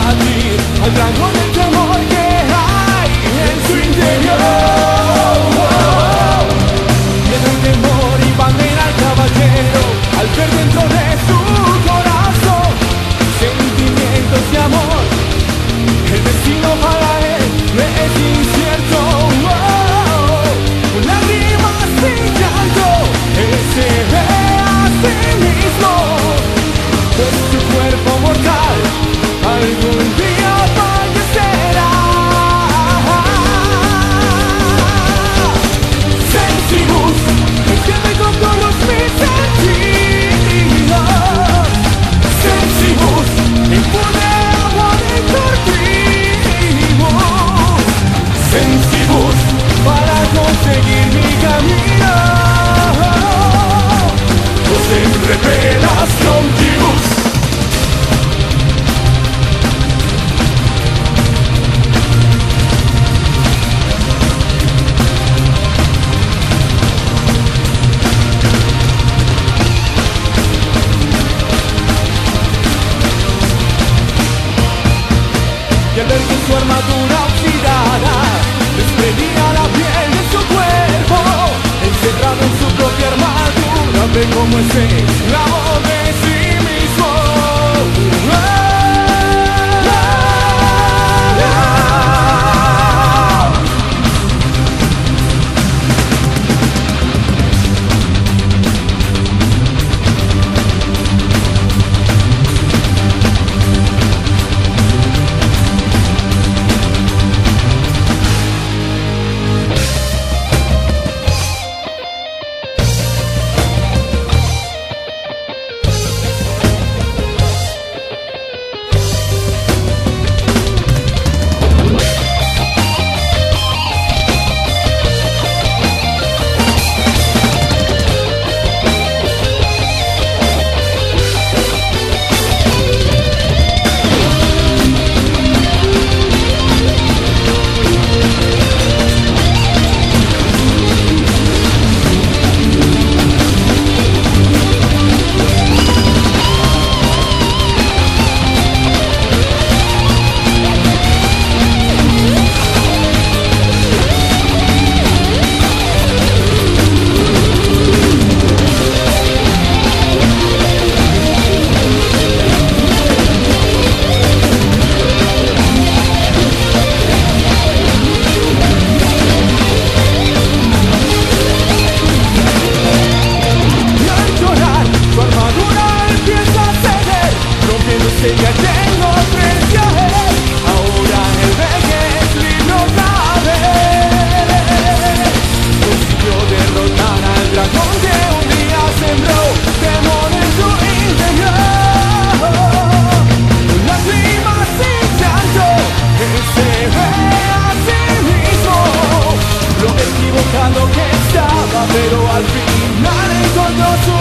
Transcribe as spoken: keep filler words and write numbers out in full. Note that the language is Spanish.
combatir al dragón del temor que hay en su interior. Miedo y temor y bandera al caballero al ver dentro de su corazón sentimientos de amor. El destino para él le es incierto. Con lágrimas y llanto él se ve a sí mismo, pues su cuerpo mortal algún día fallecerá. Sensibus, enciende con todos mis sentidos. Sensibus, impone amor y tortivos. Sensibus, para conseguir mi camino. Os revelas longibus. Y al ver que su armadura oxidada desprendía la piel de su cuerpo, encerrado en su propia armadura, ve como es esclavo de sí mismo. Ya tengo frente a él, ahora él ve que es libre otra vez. Consiguió derrotar al dragón que un día sembró temor en su interior. Con lágrimas y llanto, él se ve a sí mismo, lo equivocado que estaba, pero al final encontró su